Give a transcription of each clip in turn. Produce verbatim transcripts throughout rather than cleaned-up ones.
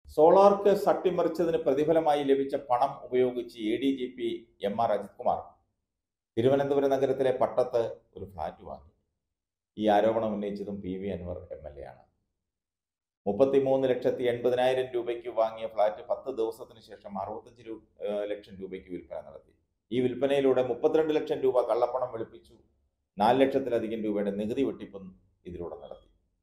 Solar case അട്ടിമറിച്ചതിന് പ്രതിഫലമായി ലഭിച്ച പണം ഉപയോഗിച്ച് A D G P M R Ajith Kumar Thiruvananthapuram നഗരത്തിലെ പട്ടത്ത് ഒരു ഫ്ളാറ്റ് വാങ്ങി. ഈ ആരോപണം ഉന്നയിച്ചതും P V Anvar M L A ആണ്. മുപ്പത്തിമൂന്ന് ലക്ഷത്തി എൺപതിനായിരം രൂപയ്ക്ക് വാങ്ങിയ ഫ്ളാറ്റ് പത്ത് ദിവസത്തിന് ശേഷം അറുപത്തഞ്ച് രൂപ ലക്ഷം രൂപയ്ക്ക് വിൽപ്പന നടത്തി. ഈ വിൽപ്പനയിലൂടെ മുപ്പത്തിരണ്ട് ലക്ഷം രൂപ കള്ളപ്പണം വെളുപ്പിച്ചു. നാല് ലക്ഷത്തിലധികം രൂപയുടെ നികുതി വെട്ടിപ്പും ഇതിലൂടെ നടത്തി.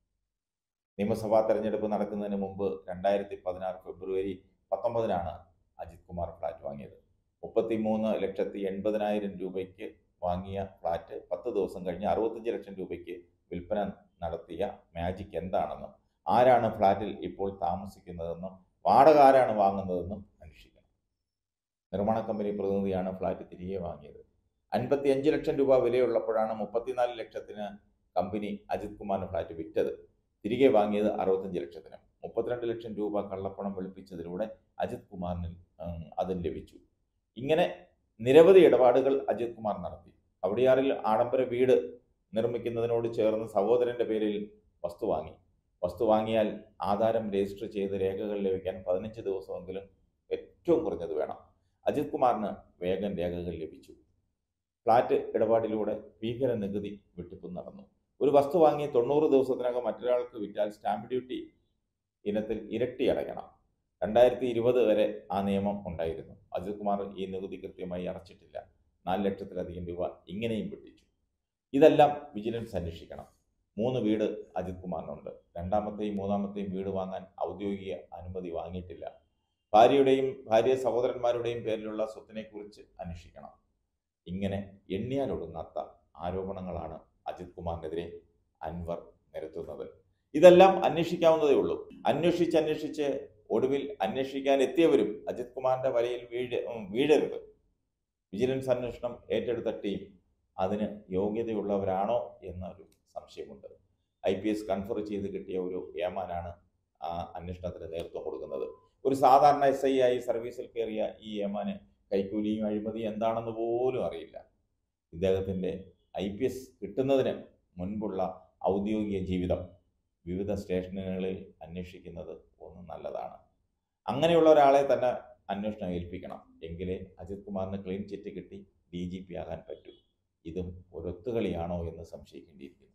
നിയമസഭാ തെരഞ്ഞെടുപ്പ് നടക്കുന്നതിന് മുമ്പ് രണ്ടായിരത്തി പതിനാറ് ഫെബ്രുവരി പത്തൊമ്പതിനാണ് അജിത് കുമാർ ഫ്ളാറ്റ് വാങ്ങിയത്. മുപ്പത്തിമൂന്ന് ലക്ഷത്തി എൺപതിനായിരം രൂപയ്ക്ക് വാങ്ങിയ ഫ്ളാറ്റ് പത്ത് ദിവസം കഴിഞ്ഞ് അറുപത്തഞ്ച് ലക്ഷം രൂപയ്ക്ക് വിൽപ്പന നടത്തിയ മാജിക് എന്താണെന്നും ആരാണ് ഫ്ളാറ്റിൽ ഇപ്പോൾ താമസിക്കുന്നതെന്നും വാടക ആരാണ് വാങ്ങുന്നതെന്നും അന്വേഷിക്കണം. നിർമ്മാണ കമ്പനി പ്രതിനിധിയാണ് ഫ്ളാറ്റ് തിരികെ വാങ്ങിയത്. അൻപത്തി അഞ്ച് ലക്ഷം രൂപ വിലയുള്ളപ്പോഴാണ് മുപ്പത്തിനാല് ലക്ഷത്തിന് കമ്പനി അജിത് കുമാറിന് ഫ്ളാറ്റ് വിറ്റത്. തിരികെ വാങ്ങിയത് അറുപത്തഞ്ച് ലക്ഷത്തിന്. മുപ്പത്തിരണ്ട് ലക്ഷം രൂപ കള്ളപ്പണം വെളുപ്പിച്ചതിലൂടെ അജിത് കുമാറിന് അതും ലഭിച്ചു. ഇങ്ങനെ നിരവധി ഇടപാടുകൾ അജിത് കുമാർ നടത്തി. അവടിയാറിൽ ആഡംബര വീട് നിർമ്മിക്കുന്നതിനോട് ചേർന്ന് സഹോദരന്റെ പേരിൽ വസ്തു വാങ്ങി. വസ്തു വാങ്ങിയാൽ ആധാരം രജിസ്റ്റർ ചെയ്ത് രേഖകൾ ലഭിക്കാൻ പതിനഞ്ച് ദിവസമെങ്കിലും ഏറ്റവും കുറഞ്ഞത് വേണം. അജിത് കുമാറിന് വേഗം രേഖകൾ ലഭിച്ചു. ഫ്ളാറ്റ് ഇടപാടിലൂടെ ഭീകര നികുതി വെട്ടിപ്പും നടന്നു. ഒരു വസ്തു വാങ്ങി തൊണ്ണൂറ് ദിവസത്തിനകം മറ്റൊരാൾക്ക് വിറ്റാൽ സ്റ്റാമ്പ് ഡ്യൂട്ടി ഇനത്തിൽ ഇരട്ടി അടയ്ക്കണം. രണ്ടായിരത്തി ഇരുപത് വരെ ആ നിയമം ഉണ്ടായിരുന്നു. അജിത് കുമാർ ഈ നികുതി കൃത്യമായി അടച്ചിട്ടില്ല. നാല് ലക്ഷത്തിലധികം രൂപ ഇങ്ങനെയും വെട്ടിച്ചു. ഇതെല്ലാം വിജിലൻസ് അന്വേഷിക്കണം. മൂന്ന് വീട് അജിത് കുമാറിനുണ്ട്. രണ്ടാമത്തെയും മൂന്നാമത്തെയും വീട് വാങ്ങാൻ ഔദ്യോഗിക അനുമതി വാങ്ങിയിട്ടില്ല. ഭാര്യയുടെയും ഭാര്യ സഹോദരന്മാരുടെയും പേരിലുള്ള സ്വത്തിനെക്കുറിച്ച് അന്വേഷിക്കണം. ഇങ്ങനെ എണ്ണിയാലൊടുങ്ങാത്ത ആരോപണങ്ങളാണ് അജിത് കുമാറിനെതിരെ അൻവർ നിരത്തുന്നത്. ഇതെല്ലാം അന്വേഷിക്കാവുന്നതേ ഉള്ളൂ. അന്വേഷിച്ച് അന്വേഷിച്ച് ഒടുവിൽ അന്വേഷിക്കാൻ എത്തിയവരും അജിത് കുമാറിന്റെ വലയിൽ വീഴ വീഴരുത്. വിജിലൻസ് അന്വേഷണം ഏറ്റെടുത്ത ടീം അതിന് യോഗ്യതയുള്ളവരാണോ എന്നൊരു സംശയമുണ്ട്. ഐ പി എസ് കൺഫർ ചെയ്ത് കിട്ടിയ ഒരു ഏമാനാണ് ആ അന്വേഷണത്തിന് നേതൃത്വം കൊടുക്കുന്നത്. ഒരു സാധാരണ എസ് ഐ ആയി സർവീസിൽ കയറിയ ഈ ഏമാന് കൈക്കൂലിയും അഴിമതിയും എന്താണെന്ന് പോലും അറിയില്ല. ഇദ്ദേഹത്തിൻ്റെ ഐ പി എസ് കിട്ടുന്നതിന് മുൻപുള്ള ഔദ്യോഗിക ജീവിതം വിവിധ സ്റ്റേഷനുകളിൽ അന്വേഷിക്കുന്നത് ഒന്ന് നല്ലതാണ്. അങ്ങനെയുള്ള ഒരാളെ തന്നെ അന്വേഷണം ഏൽപ്പിക്കണം. എങ്കിലേ അജിത് കുമാറിന് ക്ലീൻ ചിറ്റ് കിട്ടി ഡി ജി പി ആകാൻ പറ്റൂ. ഇതും ഒരൊത്തുകളിയാണോ എന്ന് സംശയിക്കേണ്ടിയിരിക്കുന്നു.